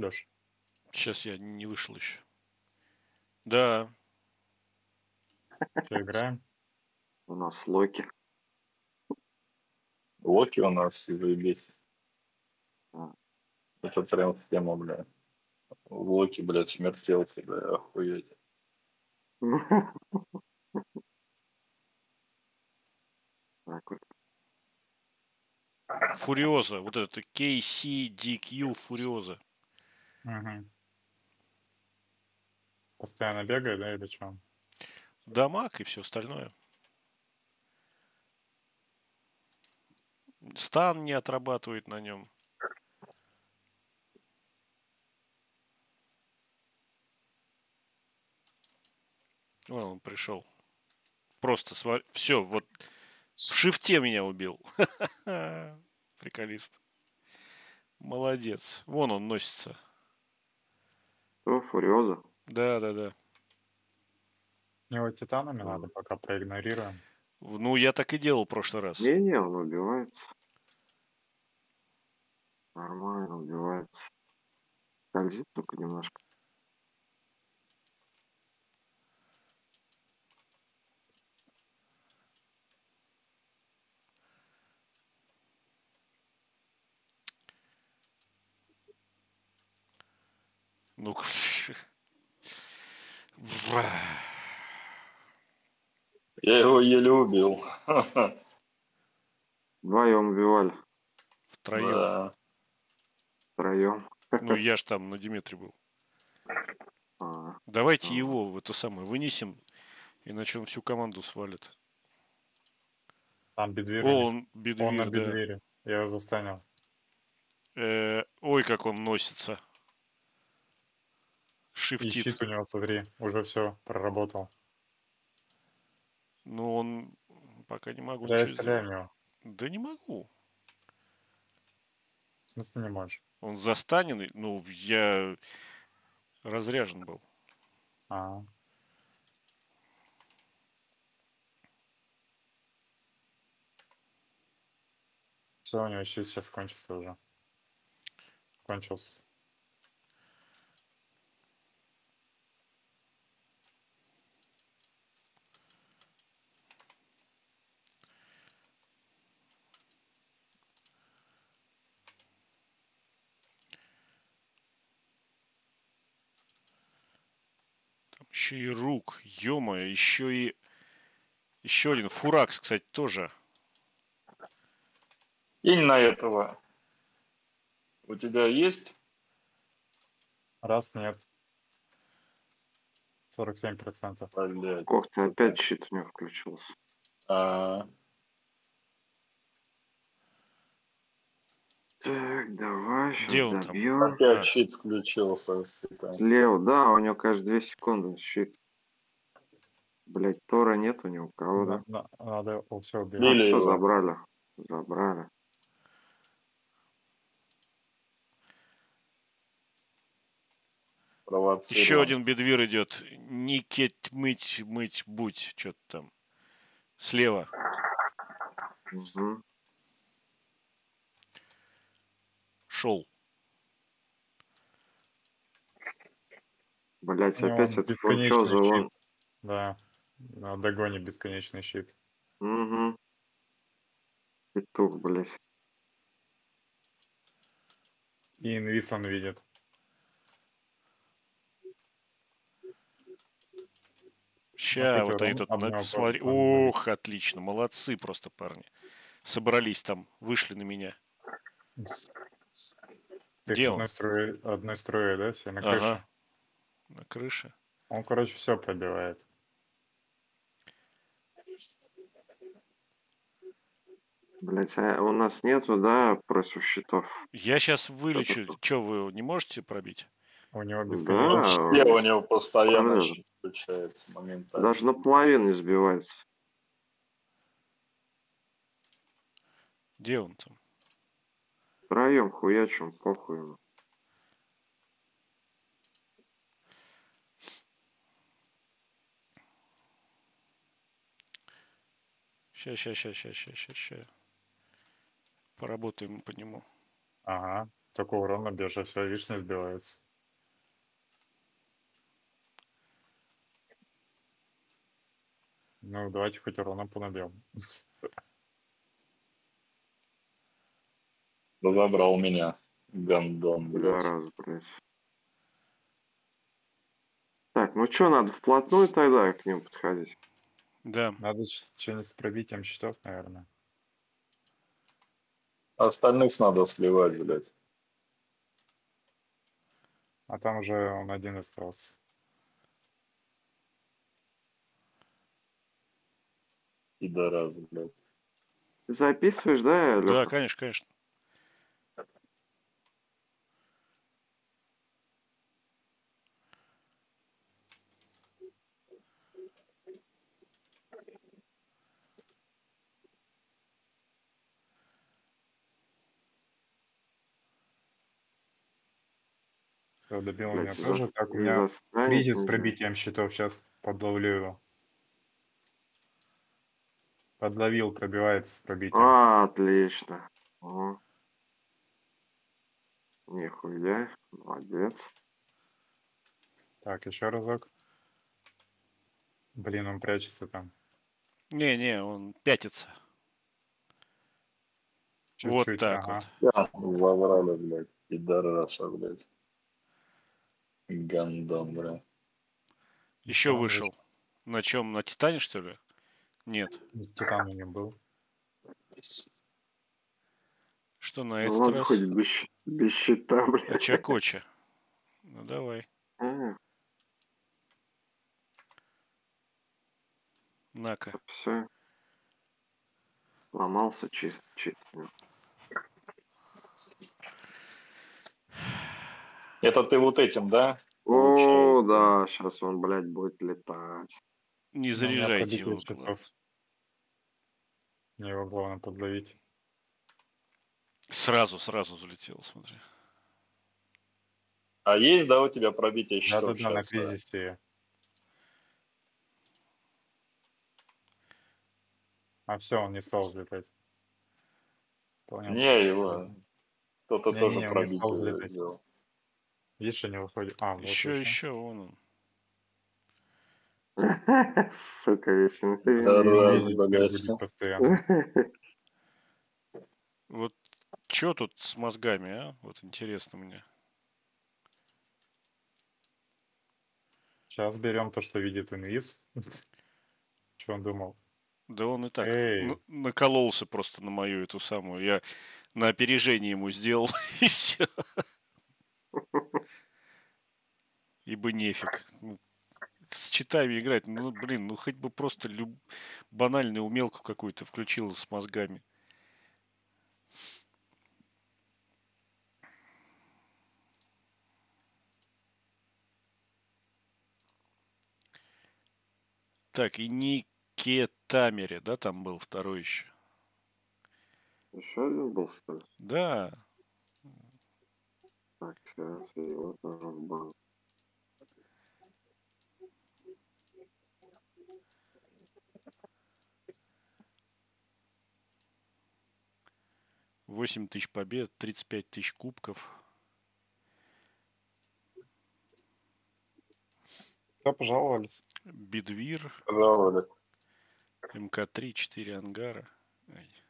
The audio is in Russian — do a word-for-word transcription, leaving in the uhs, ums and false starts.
Леш? Сейчас я не вышел еще. Да. Что, играем? У нас Локи. Локи у нас заебись. А. Это прям тема, бля. Локи, блядь, смертелки, бля, охуеть. Так вот. Фуриоза. Вот это кей си ди кью Фуриоза. Угу. Постоянно бегает, да, или что? Дамаг и все остальное. Стан не отрабатывает на нем. Вон он пришел. Просто свар... Все, вот в шифте меня убил. Приколист. Молодец. Вон он носится. О, Фуриоза. Да, да, да. Его титанами А. надо, пока проигнорируем. Ну, я так и делал в прошлый раз. Не-не, он убивается. Нормально убивается. Скользит только немножко. Ну, Я его еле убил. Вдвоем убивали. втроем. Да. Втроем. Ну, я ж там на Диметре был. А, Давайте а. его в это самое вынесем, иначе он всю команду свалит. Там бедвир. О, у них. он Он на бедвир, да. бедвире. Я его застанил. Э, ой, как он носится. И Шифтит. щит у него, смотри, уже все проработал. Ну, он пока не могу Да, я ничего стреляю в сделать. него. Да не могу. В смысле не можешь? Он застанен. Ну, я разряжен был. А. Все, у него щит сейчас кончится уже. Кончился. Там еще и рук. Ё-моё, еще и... Еще один. Фуракс, кстати, тоже. Кинь на этого. У тебя есть? Раз, нет. сорок семь процентов. Блядь. Кофта опять щит у него включился. А, Так, давай, Где сейчас он там? добьем. опять А. щит включился, сука. Слева, да, у него каждые две секунды щит. Блять, Тора нет у него, кого, да? На- на- Надо все А, убивать. Слили все, его. забрали. Забрали. Провоцируем. Еще один бедвир идет. Никет мыть, мыть, будь. Что-то там. Слева. Угу. Шел. Блять, У него опять этот бесконечный фунчоза, он. щит. Да. На догоне бесконечный щит. Угу. Петух, блять. И инвиз он видит. Ща, Смотрите, вот урон этот, об на- него смотри. просто он Ох, отлично, молодцы просто парни. Собрались там, вышли на меня. С- Ты Где к он? одной строе, одной строе, да, все на крыше? Ага, на крыше. Он, короче, все пробивает. Блять, а у нас нету, да, против щитов. Я сейчас вылечу. Что-то- Че, вы не можете пробить? У него Да, бесконечный. Вообще у него постоянно Правильно. щит включается моментально. даже наполовину не сбивается. Где он там? Втроем хуячим, похуй ему. Ща, ща, ща, ща, ща, ща, ща. Поработаем по нему. Ага. Такого урона бежа, все, видишь, не сбивается. Ну, давайте хоть урона понабьем. Да забрал меня. Гандон, Да, блядь. раз, блядь. Так, ну что, надо вплотную тогда к ним подходить? Да. Надо что-нибудь с пробитием щитов, наверное. Остальных надо сливать, блядь. А там уже он один остался. Пидорас, блядь. Ты записываешь, да, Да, Лёха? конечно, конечно. Всё, добил Блядь, меня не, тоже. зас- Так, у не меня застрянет кризис с нельзя. пробитием щитов. Сейчас подловлю его. Подловил, пробивается с пробитием. А, отлично. О. Нихуя, молодец. Так, еще разок. Блин, он прячется там. Не-не, он пятится. Вот Чуть-чуть, так ага. вот. Да, заврали, блядь. Пидораса, блядь. Гандон, блядь. Еще Там вышел. На чем? На Титане, что ли? Нет. же Титан у него был. Что на Ну этот ладно, хоть раз? без, щи- без щита, блядь. Очакоча. Ну давай. А, На-ка. все. Сломался чит. чит. Это ты вот этим, да? О, Получается. да, сейчас он, блядь, будет летать. Не Но у меня заряжайте пробитие его. главное. щитов. Мне его главное подловить. Сразу, сразу залетел, смотри. А есть, да, у тебя пробитие щитов Да-да-да, на сейчас? кризисе. А все, он не стал взлетать. Понял. Не, его. Кто-то тоже Не-не-не, он не стал пробитие взлетать. сделал. Видишь, они выходят. А, вот Еще, вышел. еще, вон он. Сука, весь Да, Не раз, видит, теперь блядь. будет постоянно. Вот что тут с мозгами, а? Вот интересно мне. Сейчас берем то, что видит инвиз. Что он думал? Да он и так Эй. на- накололся просто на мою эту самую. Я на опережение ему сделал, и все. Ибо нефиг. Ну, с читами играть, ну, блин, ну хоть бы просто люб... банальную умелку какую-то включил с мозгами. Так, и Никетамере, да, там был второй еще. Еще один был, что ли? Да, Так, сейчас его тоже в банк. восемь тысяч побед, тридцать пять тысяч кубков. Кто пожаловались? Бедвир, Пожалуй. МК три, четыре ангара. Ай.